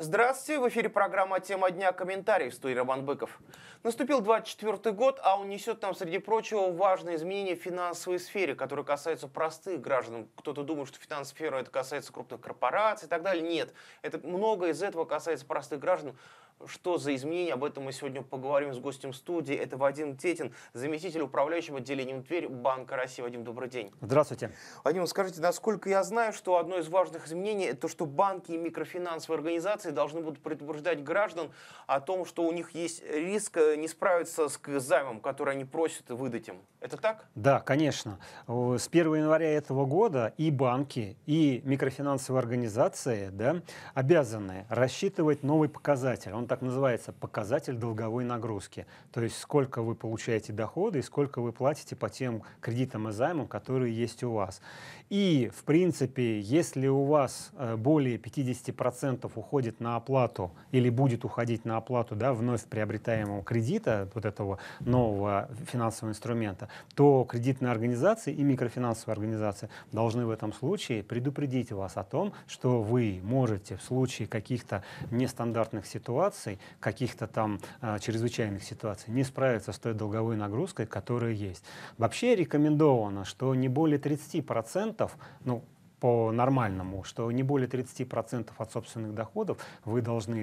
Здравствуйте, в эфире программа «Тема дня», комментарий, в студии Роман Быков. Наступил 24-й год, а он несет нам, среди прочего, важные изменения в финансовой сфере, которые касаются простых граждан. Кто-то думает, что финансовая сфера это касается крупных корпораций и так далее. Нет, многое из этого касается простых граждан. Что за изменения? Об этом мы сегодня поговорим с гостем студии. Это Вадим Тетин, заместитель управляющего отделением Тверь Банка России. Вадим, добрый день. Здравствуйте. Вадим, скажите, насколько я знаю, что одно из важных изменений – это то, что банки и микрофинансовые организации должны будут предупреждать граждан о том, что у них есть риск не справиться с займом, который они просят выдать им. Это так? Да, конечно. С 1 января этого года и банки, и микрофинансовые организации, да, обязаны рассчитывать новый показатель. Он так называется — показатель долговой нагрузки. То есть сколько вы получаете дохода и сколько вы платите по тем кредитам и займам, которые есть у вас. И, в принципе, если у вас более 50% уходит на оплату или будет уходить на оплату, да, вновь приобретаемого кредита, вот этого нового финансового инструмента, то кредитные организации и микрофинансовые организации должны в этом случае предупредить вас о том, что вы можете в случае каких-то нестандартных ситуаций, каких-то там чрезвычайных ситуаций не справиться с той долговой нагрузкой, которая есть. Вообще рекомендовано, что не более 30%, ну, по-нормальному, что не более 30% от собственных доходов вы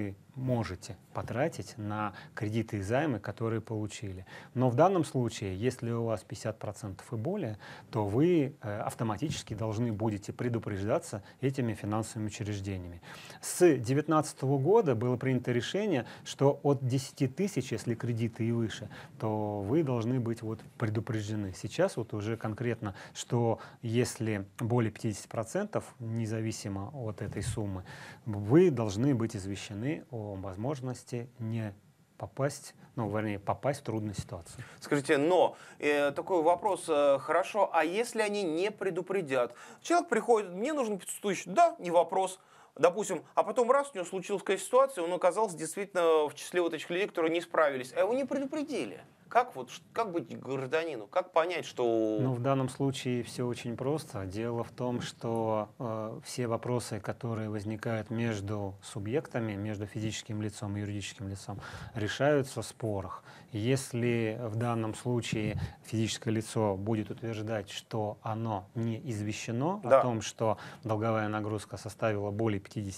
можете потратить на кредиты и займы, которые получили. Но в данном случае, если у вас 50% и более, то вы автоматически должны будете предупреждаться этими финансовыми учреждениями. С 2019 года было принято решение, что от 10 тысяч, если кредиты и выше, то вы должны быть предупреждены. Сейчас уже конкретно, что если более 50%, независимо от этой суммы, вы должны быть извещены о возможности не попасть, попасть в трудную ситуацию. Скажите, но такой вопрос, хорошо, а если они не предупредят? Человек приходит, мне нужен 500 тысяч, да, не вопрос. Допустим, а потом раз, у него случилась какая-то ситуация, он оказался действительно в числе этих людей, которые не справились, а его не предупредили. Как быть гражданину? Как понять, что... Ну, в данном случае все очень просто. Дело в том, что все вопросы, которые возникают между субъектами, между физическим лицом и юридическим лицом, решаются в спорах. Если в данном случае физическое лицо будет утверждать, что оно не извещено о том, что долговая нагрузка составила более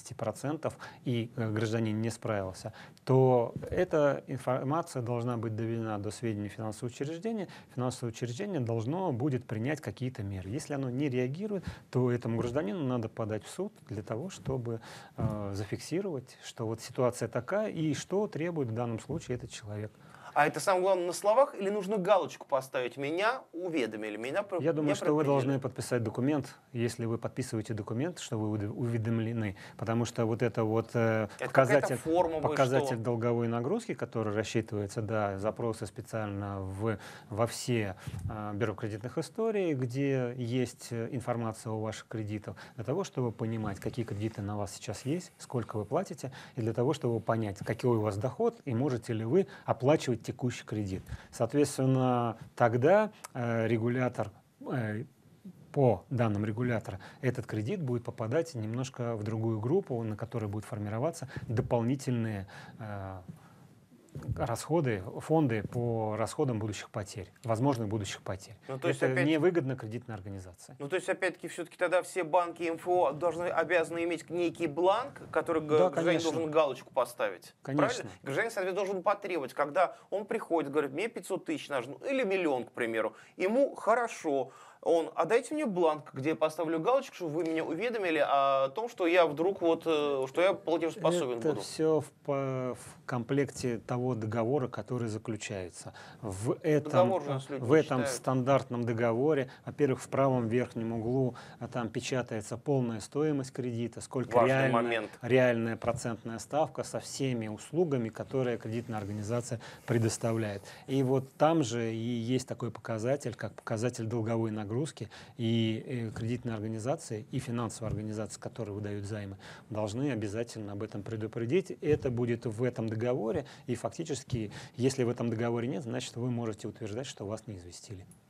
50% и гражданин не справился, то эта информация должна быть доведена до сведения финансового учреждения. Финансовое учреждение должно будет принять какие-то меры. Если оно не реагирует, то этому гражданину надо подать в суд для того, чтобы зафиксировать, что ситуация такая и что требует в данном случае этот человек. А это самое главное на словах или нужно галочку поставить? Меня уведомили, Я думаю, что вы должны подписать документ, если вы подписываете документ, что вы уведомлены, потому что это показатель долговой нагрузки, который рассчитывается, да, запросы специально во все бюро кредитных историй, где есть информация о ваших кредитах, для того, чтобы понимать, какие кредиты на вас сейчас есть, сколько вы платите, и для того, чтобы понять, какой у вас доход и можете ли вы оплачивать текущий кредит. Соответственно, тогда регулятор, по данным регулятора, этот кредит будет попадать немножко в другую группу, на которой будут формироваться дополнительные расходы, фонды по расходам будущих потерь, возможных будущих потерь. Это невыгодно кредитной организации. То есть, опять-таки, все-таки тогда все банки и МФО обязаны иметь некий бланк, который гражданин должен галочку поставить. Конечно. Правильно? Гражданин, соответственно, должен потребовать, когда он приходит, говорит, мне 500 тысяч нужно, или миллион, к примеру, ему хорошо. А дайте мне бланк, где я поставлю галочку, чтобы вы меня уведомили о том, что я вдруг что я платежеспособен буду. Это все в комплекте того договора, который заключается. В этом стандартном договоре, во-первых, в правом верхнем углу там печатается полная стоимость кредита, сколько реальная процентная ставка со всеми услугами, которые кредитная организация предоставляет. И там же и есть такой показатель, как показатель долговой нагрузки, и кредитные организации, и финансовые организации, которые выдают займы, должны обязательно об этом предупредить. Это будет в этом договоре, и фактически, если в этом договоре нет, значит, вы можете утверждать, что вас не известили.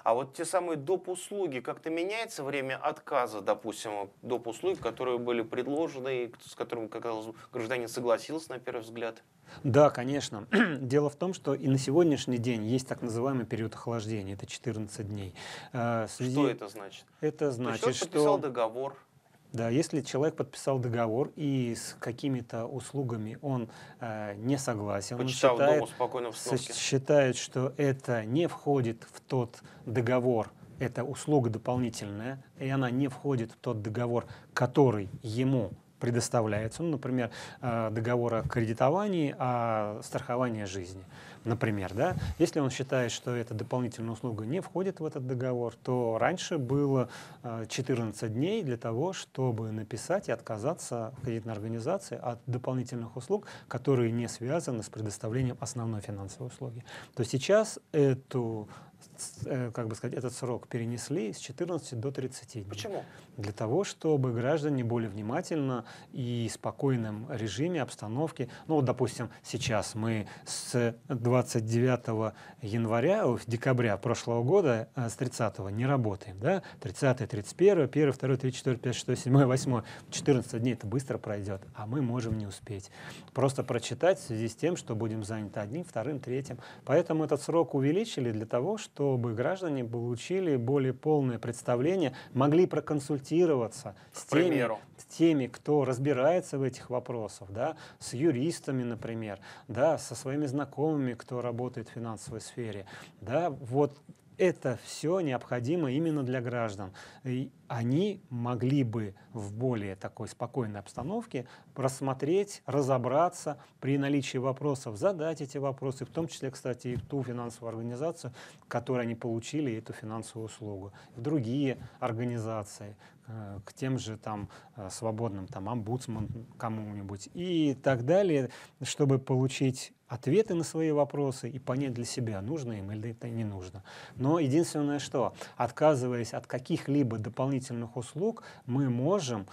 А вот те самые доп. Услуги, как-то меняется время отказа, допустим, от доп. Услуг, которые были предложены, и с которыми, как казалось, гражданин согласился на первый взгляд? Да, конечно. Дело в том, что и на сегодняшний день есть так называемый период охлаждения, это 14 дней. В Что связи... это значит? Это То есть значит, человек подписал что договор. да, если человек подписал договор и с какими-то услугами он не согласен, он Почитав дома спокойно в обстановке. считает, что это не входит в тот договор, это услуга дополнительная, и она не входит в тот договор, который ему предоставляется, ну, например, договор о кредитовании, о страховании жизни, например, да, если он считает, что эта дополнительная услуга не входит в этот договор, то раньше было 14 дней для того, чтобы написать и отказаться в кредитной организации от дополнительных услуг, которые не связаны с предоставлением основной финансовой услуги. То сейчас как бы сказать, этот срок перенесли с 14 до 30 дней. Почему? Для того, чтобы граждане более внимательно и в спокойном режиме, обстановке, ну вот, допустим, сейчас мы с 29 января, декабря прошлого года, с 30 не работаем, да, 30, 31, 1, 2, 3, 4, 5, 6, 7, 8, 14 дней это быстро пройдет, а мы можем не успеть. Просто прочитать в связи с тем, что будем заняты одним, вторым, третьим. Поэтому этот срок увеличили для того, чтобы граждане получили более полное представление, могли проконсультироваться с теми, кто разбирается в этих вопросах, да, с юристами, например, да, со своими знакомыми, кто работает в финансовой сфере. Да, вот это все необходимо именно для граждан. И они могли бы в более такой спокойной обстановке рассмотреть, разобраться, при наличии вопросов задать эти вопросы, в том числе, кстати, и в ту финансовую организацию, в которой они получили эту финансовую услугу, в другие организации, к тем же там свободным там омбудсман кому-нибудь и так далее, чтобы получить ответы на свои вопросы и понять для себя, нужно им или это не нужно. Но единственное, что отказываясь от каких-либо дополнительных услуг, мы можем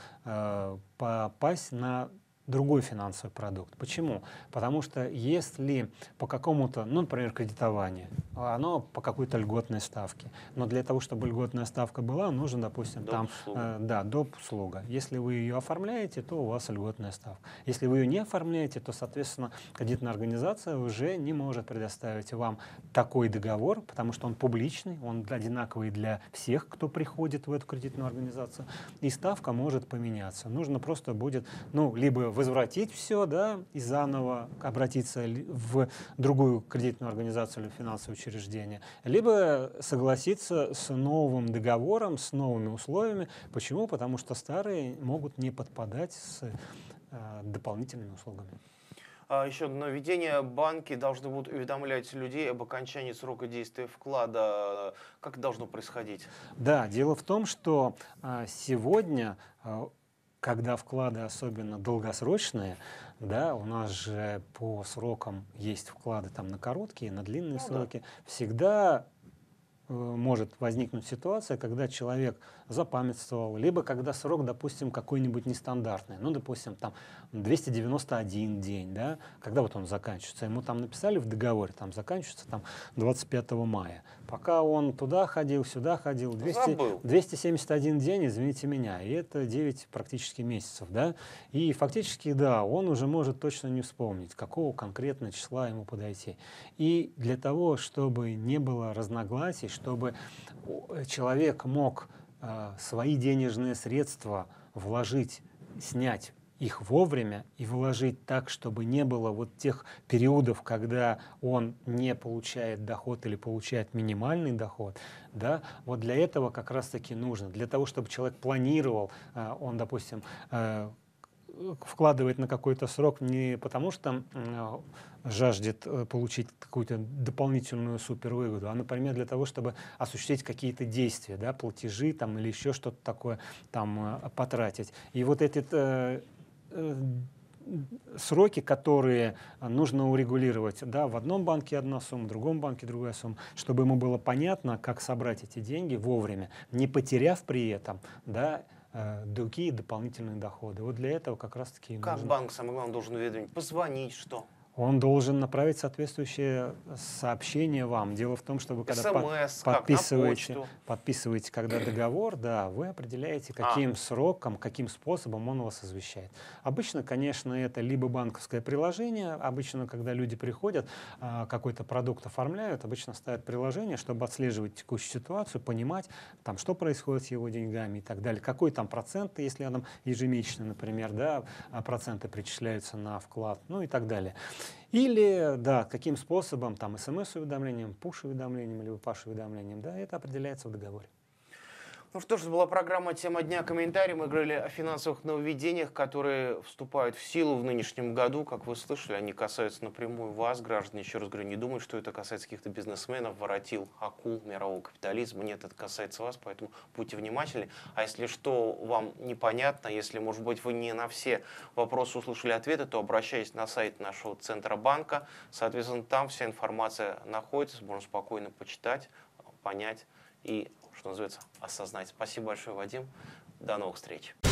попасть на другой финансовый продукт. Почему? Потому что если по какому-то, ну, например, кредитование, оно по какой-то льготной ставке. Но для того, чтобы льготная ставка была, нужно, допустим, доп. Услуга. Если вы ее оформляете, то у вас льготная ставка. Если вы ее не оформляете, то, соответственно, кредитная организация уже не может предоставить вам такой договор, потому что он публичный, он одинаковый для всех, кто приходит в эту кредитную организацию, и ставка может поменяться. Нужно просто будет, ну, либо возвратить все, да, и заново обратиться в другую кредитную организацию или финансовое учреждение, либо согласиться с новым договором, с новыми условиями. Почему? Потому что старые могут не подпадать с дополнительными услугами. Еще одно нововведение. Банки должны будут уведомлять людей об окончании срока действия вклада. Как это должно происходить? Да, дело в том, что сегодня, когда вклады особенно долгосрочные, да, у нас же по срокам есть вклады там на короткие, на длинные сроки, всегда может возникнуть ситуация, когда человек запамятствовал, либо когда срок, допустим, какой-нибудь нестандартный, ну, допустим, там 291 день, да, когда вот он заканчивается, ему там написали в договоре, там заканчивается там 25 мая. Пока он туда ходил, сюда ходил, 271 день, извините меня, и это 9 практически месяцев, да, и фактически, да, он уже может точно не вспомнить, какого конкретно числа ему подойти. И для того, чтобы не было разногласий, чтобы человек мог свои денежные средства вложить, снять их вовремя и вложить так, чтобы не было вот тех периодов, когда он не получает доход или получает минимальный доход, да, вот для этого как раз-таки нужно, для того, чтобы человек планировал, он, допустим, вкладывает на какой-то срок не потому, что жаждет получить какую-то дополнительную супервыгоду, а, например, для того, чтобы осуществить какие-то действия, да, платежи там, или еще что-то такое там, потратить. И вот эти сроки, которые нужно урегулировать, да, в одном банке одна сумма, в другом банке другая сумма, чтобы ему было понятно, как собрать эти деньги вовремя, не потеряв при этом, да, другие дополнительные доходы. Вот для этого как раз-таки Как нужно... банк, самое главное, должен уведомить? Позвонить, что? Он должен направить соответствующее сообщение вам. Дело в том, что вы когда СМС, как на почту. подписываете когда договор, да, вы определяете, каким сроком, каким способом он вас извещает. Обычно, конечно, это либо банковское приложение, обычно, когда люди приходят, какой-то продукт оформляют, обычно ставят приложение, чтобы отслеживать текущую ситуацию, понимать, там, что происходит с его деньгами и так далее, какой там процент, если там ежемесячно, например, да, проценты причисляются на вклад, ну и так далее. Или, да, каким способом, там, смс-уведомлением, пуш-уведомлением или паш-уведомлением, да, это определяется в договоре. Ну что ж, это была программа «Тема дня. Комментарий». Мы говорили о финансовых нововведениях, которые вступают в силу в нынешнем году. Как вы слышали, они касаются напрямую вас, граждане. Еще раз говорю, не думайте, что это касается каких-то бизнесменов, воротил, акул мирового капитализма. Нет, это касается вас, поэтому будьте внимательны. А если что вам непонятно, если, может быть, вы не на все вопросы услышали ответы, то обращайтесь на сайт нашего Центробанка. Соответственно, там вся информация находится, можно спокойно почитать, понять и, что называется, осознать. Спасибо большое, Вадим. До новых встреч.